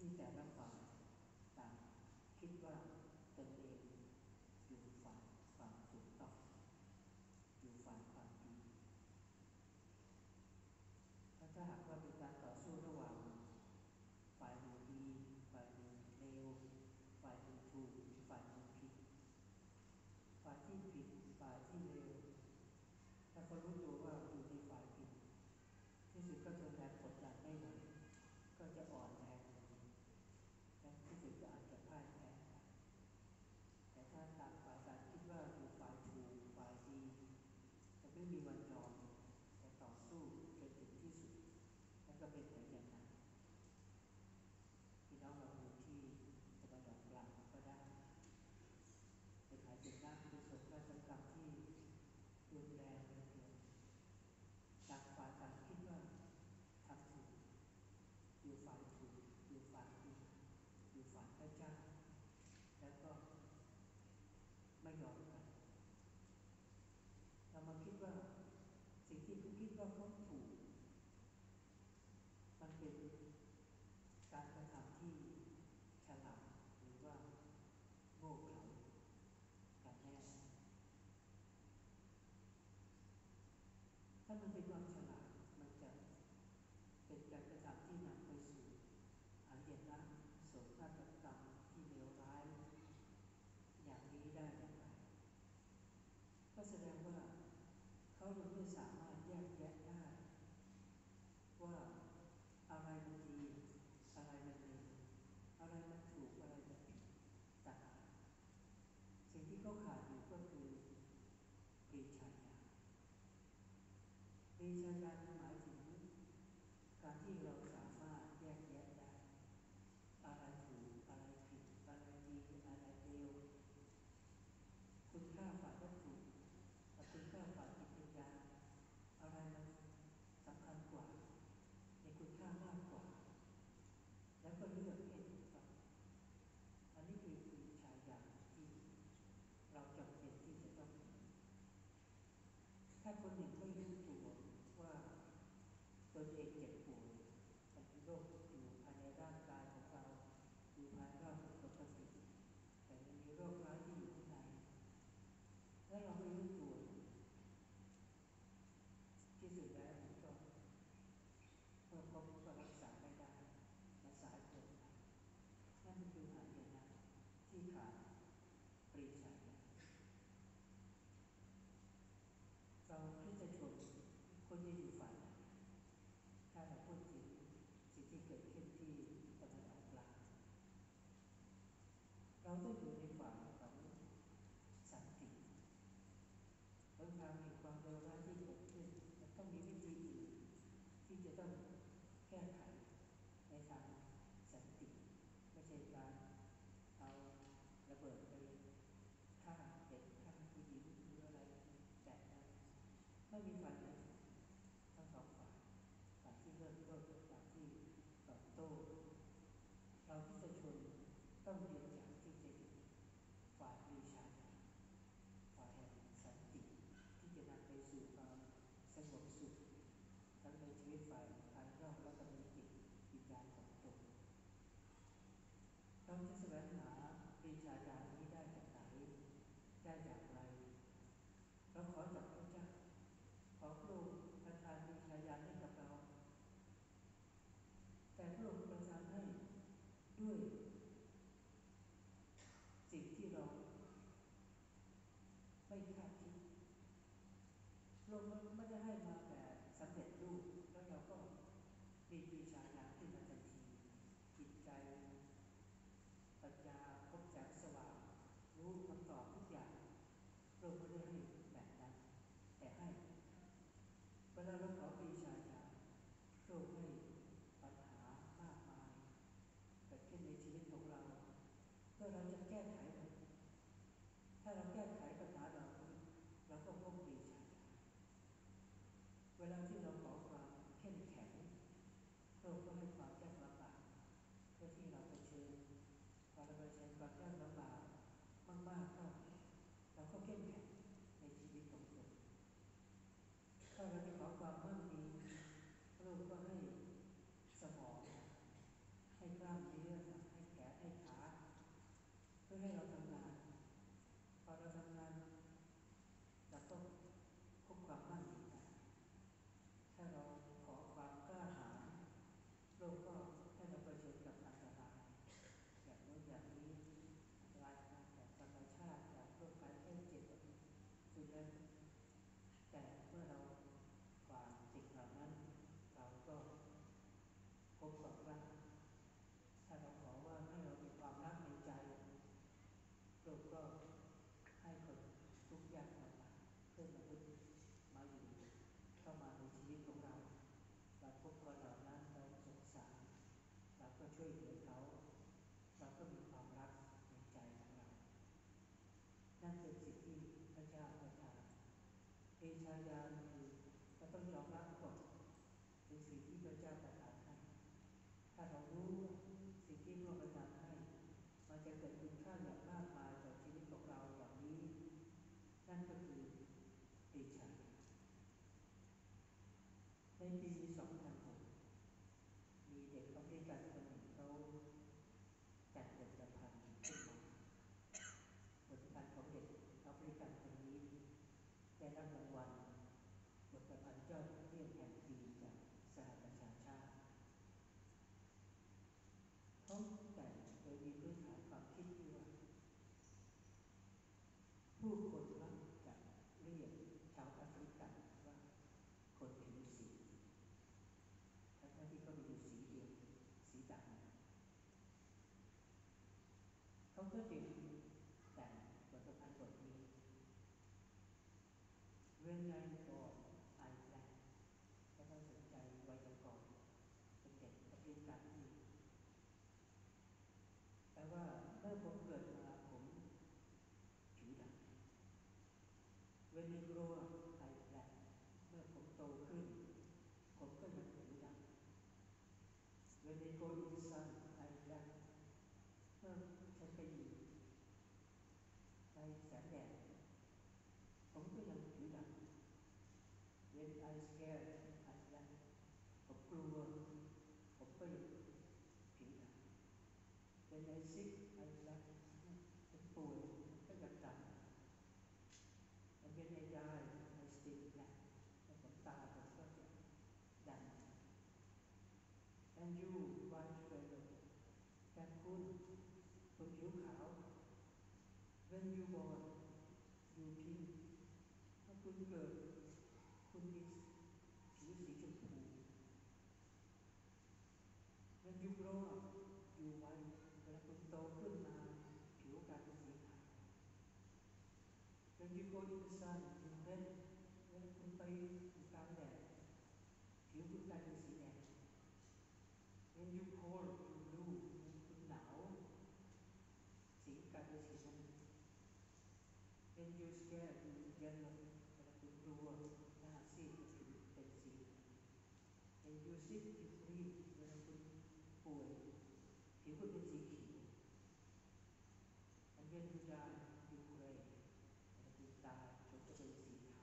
ที่แต่ละฝ่ายต่างคิดว่าตนเองอยู่ฝ่ายความถูกต้องอยู่ฝ่ายความดีถ้าหากว่าเป็นการต่อสู้ระหว่างฝ่ายหนึ่งดีฝ่ายหนึ่งเลวฝ่ายหนึ่งถูกฝ่ายหนึ่งผิดฝ่ายที่ผิดฝ่ายที่เลวถ้าเขารู้ตัวว่าอยู่ในฝ่ายผิดที่สุดก็ทนแรงกดดันไม่ไหวก็จะอ่อนแรงและที่สุดก็อาจจะพ่ายแพ้แต่ถ้าต่างฝ่ายต่างคิดว่าอยู่ฝ่ายถูกฝ่ายดีจะไม่มีวันยอมจะต่อสู้จนถึงที่สุดแล้วก็เป็นอย่างนั้นพี่น้องเราดูที่ตะวันออกกลางก็ได้เป็นหายเป็นน้ำเป็นสงครามกรรมที่รุนแรงเหลือเกินต่างฝ่ายต่างคิดว่าทำถูกอยู่ฝ่ายถูกอยู่ฝ่ายดีอยู่ฝ่ายพระเจ้าแล้วก็ไม่ยอมกันเรามาคิดว่าสิ่งที่เขาคิดว่าเขาถูกมันเป็นการกระทำที่ฉลาดหรือว่าโง่เขลากันแน่ถ้ามันเป็นความฉลาดมันจะเป็นการกระทำที่นำไปสู่อารยะโศกนาฏกรรมที่เลวร้ายอย่างนี้ได้อย่างไรก็แสดงว่าเขายังไม่สามารถแยกแยะได้ว่าอะไรมันดีอะไรมันเลวอะไรมันถูกอะไรมันผิดต่างสิ่งที่เขาขาดอยู่ก็คือปริชาญาปริชาญาหมายถึงการที่เราสามารถแยกแยะได้อะไรถูกอะไรผิดอะไรดีอะไรเลวคุณค่าฝ่ายวัตถุกับคุณค่าฝ่ายจิตวิญญาณอะไรมันสำคัญกว่าในคุณค่ามากกว่าแล้วก็เลือกให้ถูกต้องอันนี้คือปริชาญาที่เราจำเป็นที่จะต้องมีถ้าคนหนึ่งไม่รู้ตัวว่าตนเองเจ็บป่วยมันมีโรคอยู่ภายในร่างกายของเราอยู่ภายนอกปกติแต่มันมีโรคร้ายที่อยู่ข้างในถ้าเราไม่รู้ตัวที่สุดแล้วมันก็รักษาไม่ได้และสายเกินไปนั่นคือหายนะที่ขาดปริชาญาเราคริสตชนคนที่อยู่ฝ่ายไหนถ้าเราพูดถึงสิ่งที่เกิดขึ้นที่ตะวันออกกลางเราต้องอยู่ในฝ่ายของสันติบางครั้งมีความเลวร้ายที่เกิดขึ้นมันต้องมีวิธีอื่นที่จะต้องแก้ไขในทางสันติไม่ใช่การเอาระเบิดไปฆ่าเด็กฆ่าผู้หญิงหรืออะไรแบบนั้นไม่มีฝ่ายไหนทั้งสองฝ่ายที่เริ่มต้นฝ่ายที่ตอบโต้เราที่จะชนต้องยืนหยัดที่จะอยู่ฝ่ายปริชาญาฝ่ายแห่งสันติที่จะนำไปสู่ความสงบสุขทั้งในชีวิตฝ่ายภายนอกและก็ในจิตวิญญาณของตนเราจะแสวงหาปริชาญาณนี้ได้จากไหนได้อย่างไรเราขอจากพระเจ้าขอพระองค์ประทานปริชาญาณให้กับเราแต่พระองค์ประทานให้ด้วยสิ่งที่เราไม่คาดคิดเราไม่ได้ให้มาแบบสำเร็จรูปแล้วเราก็มีปริชาญาณขึ้นมาทันทีจิตใจปัญญาพบแสงสว่างรู้คำตอบทุกอย่างเราไม่ได้ให้แบบนั้นแต่ให้เวลาเราขอปริชาญาณเราให้ปัญหามากมายเกิดขึ้นในชีวิตของเราเพื่อเราจะแก้ไขมันถ้าเราแก้ไขปัญหาเราก็พบปริชาญาณเวลาที่เราขอความเข้มแข็งเราก็ให้ความยากลำบากเพื่อที่เราเผชิญพอเราเผชิญความยากลำบากมากๆเราก็เข้มแข็งในชีวิตของตนถ้าเราจะขอความมั่งมีเราก็ให้สมองให้กล้ามเนื้อช่วยเหลือเขาเราก็มีความรักในใจของเรานั่นเป็นสิ่งที่พระเจ้าประทานเอชายาคือเราต้องยอมรับก่อนเป็นสิ่งที่พระเจ้าประทานให้ถ้าเรารู้ว่าสิ่งที่พระประทานให้มันจะเกิดคุณค่าอย่างมากมายต่อชีวิตของเราอย่างนี้นั่นก็คือเอชายาในปี2006มีเด็กแอฟริกันคนหนึ่งเขาจัดบทประพันธ์ขึ้นมาบทประพันธ์ของเด็กแอฟริกันคนนี้ได้รับรางวัลบทประพันธ์ยอดเยี่ยมแห่งปีจากสหประชาชาติเขาแต่งโดยมีพื้นฐานความคิดที่ว่าผู้คนมักจะเรียกชาวแอฟริกันว่าคนผิวสีทั้งที่ก็มีอยู่สีเดียวสีดำเขาก็จึงแต่งบทประพันธ์บทนี้ When I born I black ก็ต้องสนใจไวยากรณ์เป็นเด็กแอฟริกันที่แปลว่าเมื่อผมเกิดมาผมผิวดำ When I grow up I black เมื่อผมโตขึ้นผมก็ยังผิวดำ When I go in the sun I black เมื่อฉันไปอยู่ในแสงแดดผมก็ยังผิวดำ When I scared I black ผมกลัวผมก็ยังผิวดำ When I sick I black ผมป่วยก็ยังดำ And when I die I still black ถ้าผมตายผมก็จะดำ And you white fellow แต่คุณผิวขาว When you born you pink ถ้าคุณเกิดคุณมีผิวสีชมพู When you grow up you white เวลาคุณโตขึ้นมาผิวกลายเป็นสีขาว When you go in the sun you red เวลาคุณไปอยู่กลางแดดผิวคุณกลายเป็นสีแดง When you cold you blue คุณหนาวสีกลายเป็นสีน้ำเงิน When you scared you yellow เวลาคุณกลัวหน้าซีดผิวเป็นสี When you sick you green เวลาคุณป่วยผิวคุณเป็นสีเขียว And when you die you gray เวลาคุณตายคุณจะเป็นสีเทา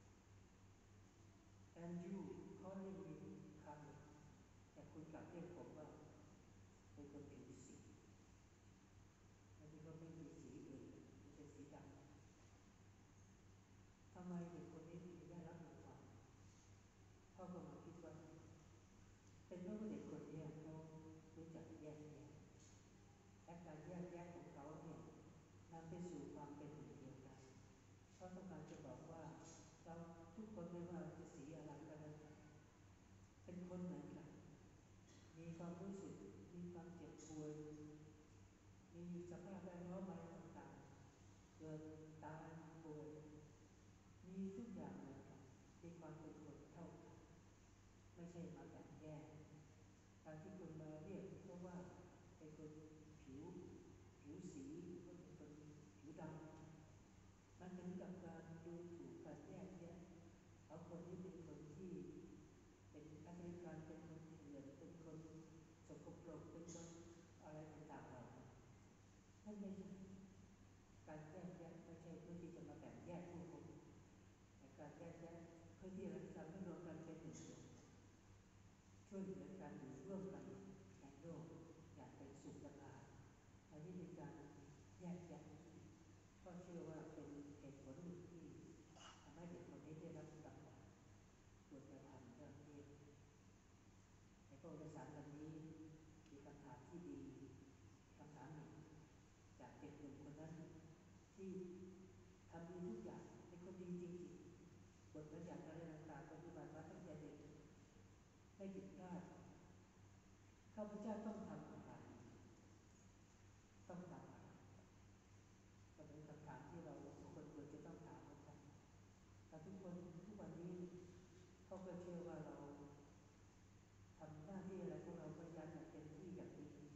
And you calling me color แต่คุณกลับเรียกผมว่าเป็นคนผิวสีอันนี้ก็ไม่มีสีอื่นไม่ใช่สีดำทำไมเด็กคนนี้ถึงได้รับรางวัลพ่อก็มาคิดว่าเป็นเพราะว่าเด็กคนนี้เขารู้จักแยกแยะและการแยกแยะของเขาเนี่ยนำไปสู่ความเป็นหนึ่งเดียวกันเขาต้องการจะบอกว่าเราทุกคนไม่ว่าจะสีอะไรก็แล้วแต่เป็นคนเหมือนกันมีความรู้สึกมีความเจ็บป่วยมีสภาพแวดล้อมอะไรต่างๆเกิดตายป่วยมีทุกอย่างเหมือนกันมีความเป็นคนเท่ากันไม่ใช่มาแบ่งแยกการที่คุณมาเรียกเพราะว่าเป็นคนผิวสีหรือว่าเป็นคนผิวดำมันเหมือนกับการดูถูกการแยกแยะเอาคนที่เป็นคนที่เป็นแอฟริกันเป็นคนเถื่อนเป็นคนสกปรกเป็นคนอะไรต่างๆเหล่านั้นนั่นไม่ใช่การแยกแยะไม่ใช่เพื่อที่จะมาแบ่งแยกผู้คนแต่การแยกแยะเพื่อที่จะทำให้รวมกันเป็นหนึ่งเดียวช่วยเหลือกันอยู่ร่วมกันในโลกอย่างเป็นสุขสบายอันนี้เป็นการแยกแยะก็เชื่อว่าเป็นเหตุผลหนึ่งที่ทำให้เด็กคนนี้ได้รับรางวัลบทประพันธ์ยอดเยี่ยมในประวัติศาสตร์วันนี้มีคำถามที่ดีคำถามหนึ่งจากเด็กหนุ่มคนนั้นที่ทำดีทุกอย่างเป็นคนดีจริงๆบทบัญญัติอะไรต่างๆปฏิบัติมาตั้งแต่เด็กไม่ผิดพลาดข้าพเจ้าต้องทำอะไรต้องทำอะไรก็เป็นคำถามที่เราทุกคนควรจะต้องถามเหมือนกันแต่ทุกคนทุกวันนี้เขาก็เชื่อว่าเราทำหน้าที่อะไรพวกเราพยายามอย่างเต็มที่อย่างดี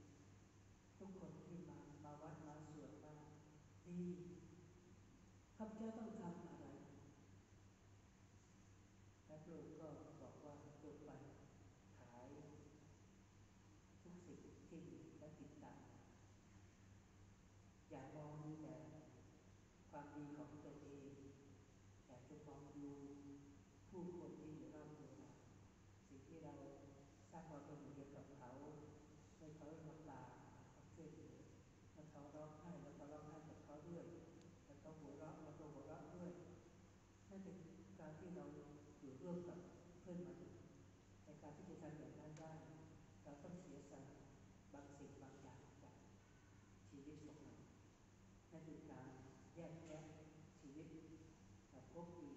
ที่หนึ่งและติดตามอย่ามองดูแต่ความดีของตัวเองแต่จงมองดูผู้คนที่อยู่รอบตัวเราสิ่งที่เราสร้างความเป็นอยู่เกี่ยวกับเขาเมื่อเขาลำบากเราช่วยเหลือเมื่อเขาร้องไห้เราก็ร้องไห้กับเขาด้วยแล้วก็หัวเราะเราก็หัวเราะด้วยนั่นเป็นการที่เราอยู่ร่วมกับเพื่อนมนุษย์ในการที่จะทำอย่างนั้นได้เราต้องเสียสละบางสิ่งบางอย่างจากชีวิตของเรานั่นคือการแยกแยะชีวิตกับพวกดี